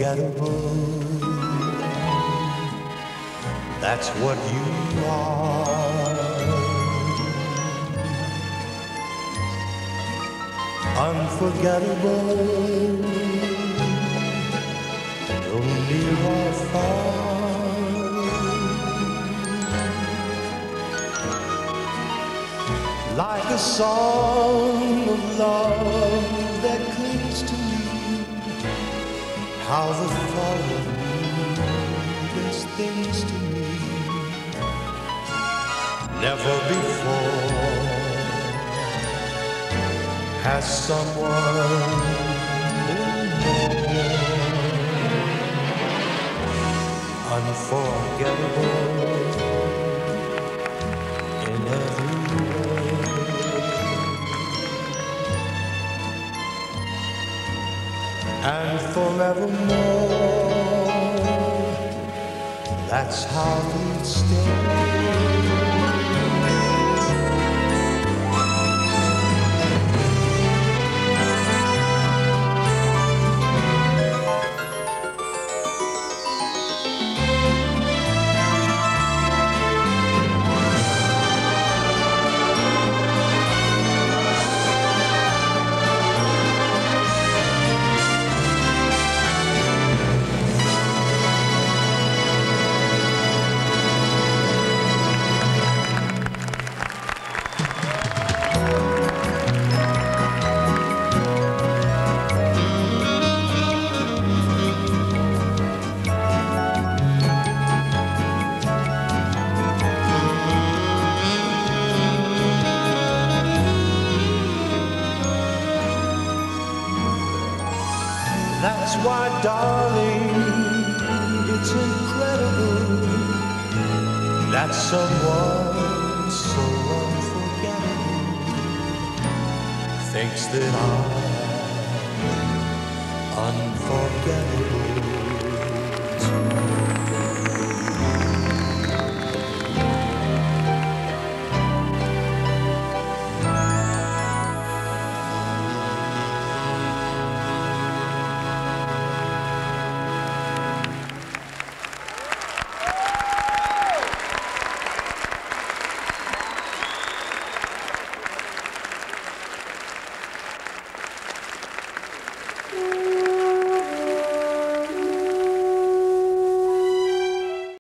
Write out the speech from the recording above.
unforgettable. That's what you are. Unforgettable, no near or far. Like a song of love that clings to me. How the thought of you does things to me. Never before has someone been more unforgettable in every way. And forevermore, that's how we'd stay. That's why, darling, it's incredible that someone so unforgettable thinks that I'm unforgettable.